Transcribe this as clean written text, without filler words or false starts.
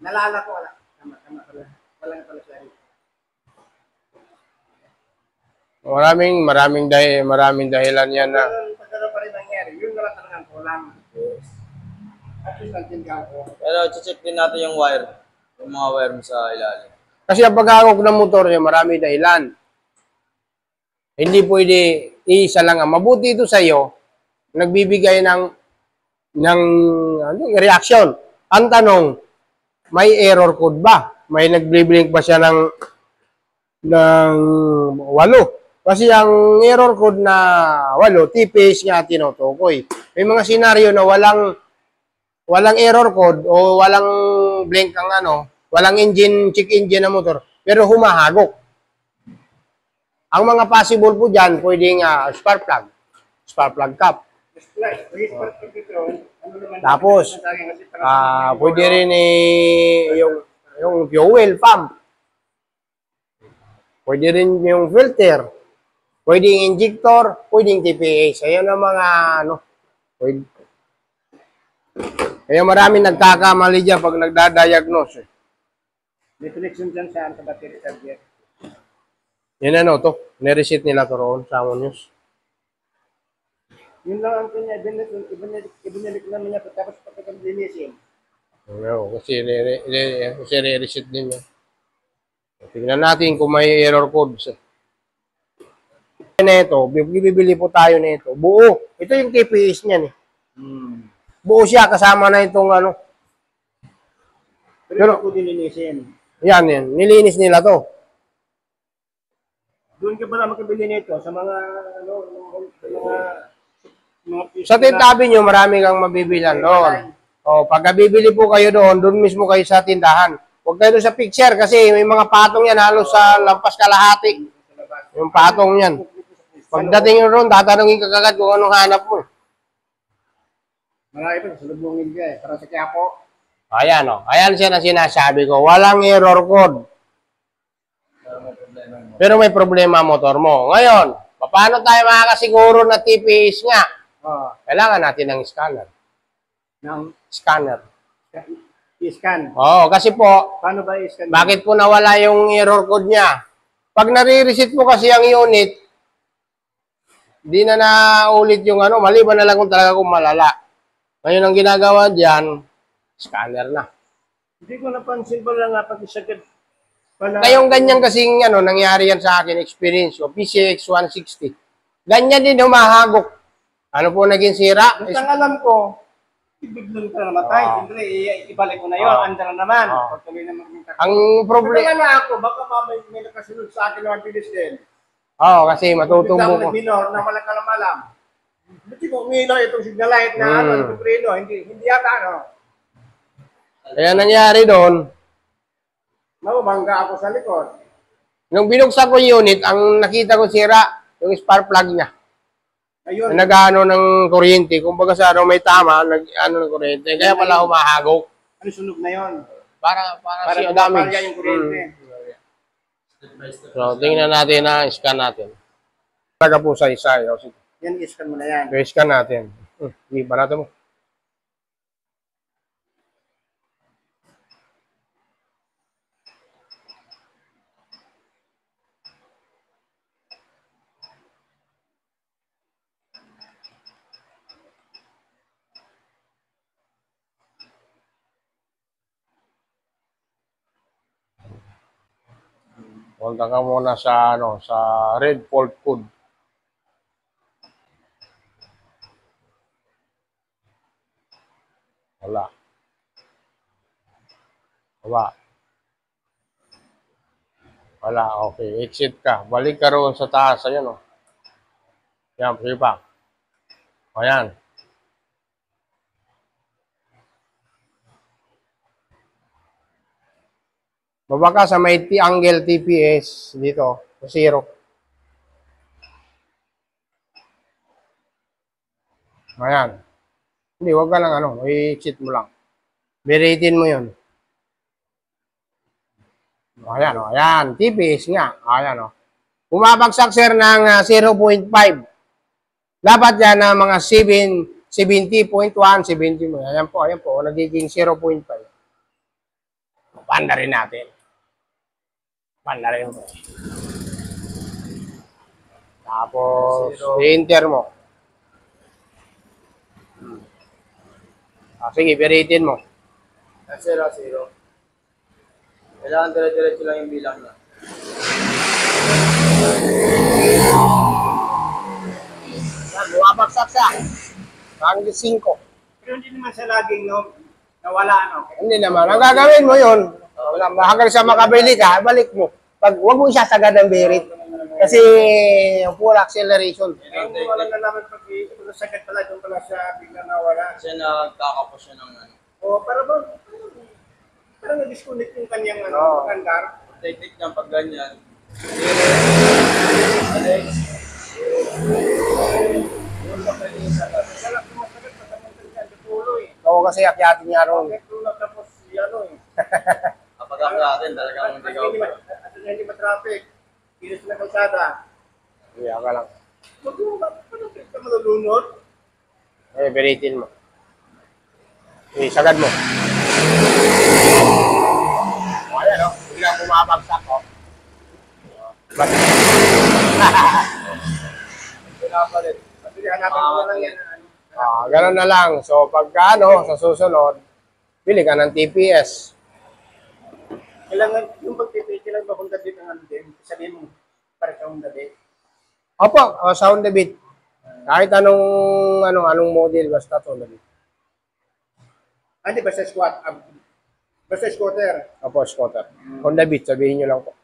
Nalala ko, wala. Tama pala. Wala na pala siya. Maraming dahilan yan na. Pagkano pa rin nangyari, yun na lang talagang kulang. At least nantindihan ko. Pero check din natin yung wire. Yung mga wire mo sa ilalim. Kasi ang paghawak ng motor niya, marami dahilan. Hindi pwede isa lang. Mabuti ito sa iyo, nagbibigay ng reaction. Ang tanong, may error code ba? May nagbi-blink ba siya ng 8? Kasi ang error code na 8, TPS nga tinutukoy. May mga senaryo na walang error code o walang blink ang walang check engine ng motor, pero humahagok. Ang mga possible po dyan, pwedeng spark plug cap. Tapos, pwede rin yung fuel pump. Pwede rin yung filter. Pwedeng injector, pwedeng TPS. Ayan ang mga pwede. Kaya maraming nagkakamali dyan pag nagdadiagnose. May connection dyan sa battery charger. Yan nireset nila to roon sa Amon News. Yun lang ang kanya, ibinalik namin niya tapos pagkakalinisin. Kasi re-reset din yan. Tingnan natin kung may error codes. Ito, bibili po tayo nito. Buo. Ito yung TPS niyan eh. Buo siya kasama na itong Pero ako dininisin. Yan. Nilinis nila to. Doon ka pala makabili nito sa mga Sa tindahan nyo, marami kang mabibilan doon. Pagka bibili po kayo doon mismo kayo sa tindahan. Huwag kayo doon sa picture kasi may mga patong yan halos sa lampas kalahati. Yung patong yan. Pagdating nyo doon, tatanungin ka kagad kung anong hanap mo. Marami pa, salubungin ka eh. Para sa Quiapo. Ayan Ayan siya na sinasabi ko. Walang error code. Pero may problema motor mo. Ngayon, paano tayo makakasiguro na TPS nga? Kailangan natin ng scanner. Scanner. I-scan. Kasi po, Paano ba i-scan? bakit po nawala yung error code niya? Pag nare-reset mo kasi ang unit, di na naulit yung maliban na lang kung talaga kung malala. Ngayon ang ginagawa diyan, scanner na. Hindi ko napansin pala nga pag isagad pala. Ngayong ganyan kasing nangyari yan sa akin, experience ko, PCX 160. Ganyan din humahagok. Ano po naging sira? Ang alam ko, biglang ka namatay. Siyempre, ibalik ko na yun. Anda na naman. Pagtuloy na magmintaka. Ang problema na ako, baka may nakasunod sa akin ng bilis din. kasi matutumbo ko. Minor na walang kalam-alam. Hindi ko umilaw itong signal light na itong preno. Hindi yata Kaya nangyari doon, mababangga ako sa likod. nung binuksan ko yung unit, ang nakita ko sira, yung spark plug niya. Ayun. Nag-ano ng kuryente. Kung baga sa may tama, nag-ano ng kuryente. Kaya pala humahagok. Ano sunog na yun? Para siya damage. damage. Yung kuryente. So, tingnan natin scan natin. Talaga po sa isa. Yan, iskan mo na yan. Scan natin. Hindi, barato mo. Punta ka muna sa sa red fault code. Wala. Okay. Exit ka. Balik ka roon sa taas. Ayan Yan, sige pa. Ayan. Baba ka sa may angle TPS dito, 0. Ayan. Hindi, wag ka lang i-cheat mo lang. Beritin mo yun. Ayan, TPS nga. Ayan Bumabagsak sir ng 0.5. Dapat yan na mga 70.1, 70. Ayan po, nagiging 0.5. Panda rin natin. Panda rin mo. Tapos, i-enter mo. Sige, piritin mo. 0-0. Kailangan dire-diretso lang yung bilang niya. Yan, bumabagsak siya. Parang 5. Pero hindi naman siya laging nawala, no? Hindi naman. Ang gagawin mo yun, hanggang sa makabili ka, balik mo. Wag mo isasagad ng bearit. Kasi yung full acceleration. Kaya mo wala na naman pag sagad pala, doon pala siya biglang nawala. Kasi nagkakapos siya ng ano. O, parang na-disconnect yung kanyang Oo. andar. Technique niya pag ganyan. Salak mo sagad, pagkamuntan niya, dutulo eh. Oo, kasi akyatin niya ron. Bakit tulog tapos ano eh. Kapag ako natin, talagang hindi ka At hindi matraffic. Kilos na kalsada. Iya ka lang. Paano ka malulunod? Biritin mo. Sagad mo. O, ayan, o. Biglang bumabagsak, o. pinapalit. Kasi hanapin ko na lang yan. Ganun na lang. So, pagka sa susunod, bili ka ng TPS. Kailangan yung pagpipili lang ba Honda Beat ang ano din? Sabihin mo, para sa Honda Beat. Opo, sound the beat. Kahit anong model, basta sound the beat. Hindi, basta squat. Basta squatter. Opo, scooter. Honda Beat, sabihin nyo lang po.